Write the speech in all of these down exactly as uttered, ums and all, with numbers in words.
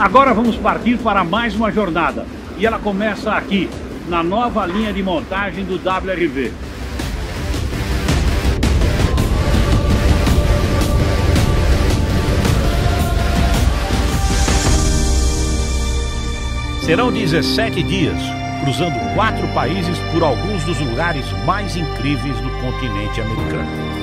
Agora vamos partir para mais uma jornada. E ela começa aqui, na nova linha de montagem do W R V. Serão dezessete dias, cruzando quatro países por alguns dos lugares mais incríveis do continente americano.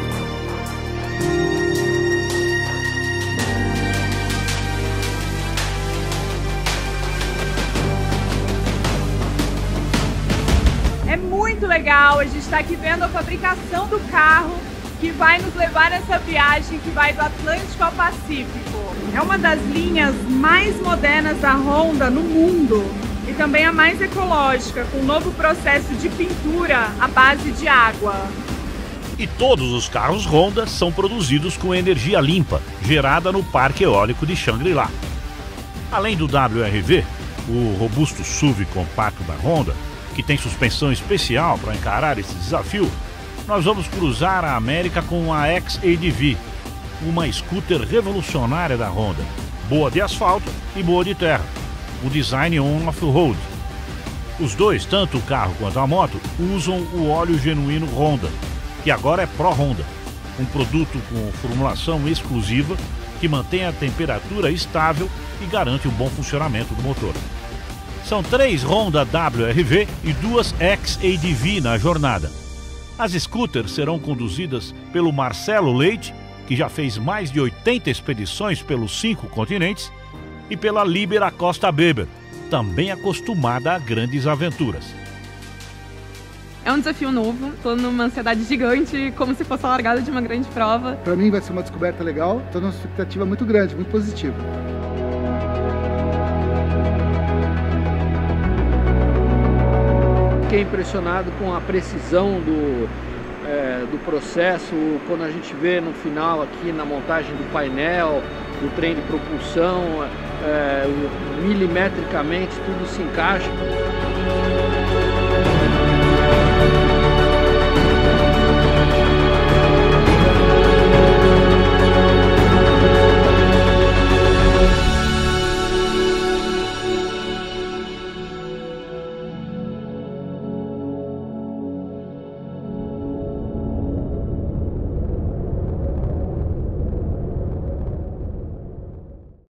É muito legal, a gente está aqui vendo a fabricação do carro que vai nos levar nessa viagem que vai do Atlântico ao Pacífico. É uma das linhas mais modernas da Honda no mundo e também a mais ecológica, com um novo processo de pintura à base de água. E todos os carros Honda são produzidos com energia limpa, gerada no Parque Eólico de Shangri-La. Além do W R V, o robusto S U V compacto da Honda, que tem suspensão especial para encarar esse desafio, nós vamos cruzar a América com a X A D V, uma scooter revolucionária da Honda, boa de asfalto e boa de terra, o design on-off-road. Os dois, tanto o carro quanto a moto, usam o óleo genuíno Honda, que agora é Pro Honda, um produto com formulação exclusiva que mantém a temperatura estável e garante um bom funcionamento do motor. São três Honda W R V e duas X A D V na jornada. As scooters serão conduzidas pelo Marcelo Leite, que já fez mais de oitenta expedições pelos cinco continentes, e pela Líbera Costa Beber, também acostumada a grandes aventuras. É um desafio novo, estou numa ansiedade gigante, como se fosse a largada de uma grande prova. Para mim vai ser uma descoberta legal, estou numa expectativa muito grande, muito positiva. Fiquei impressionado com a precisão do, é, do processo, quando a gente vê no final aqui na montagem do painel, do trem de propulsão, é, milimetricamente tudo se encaixa.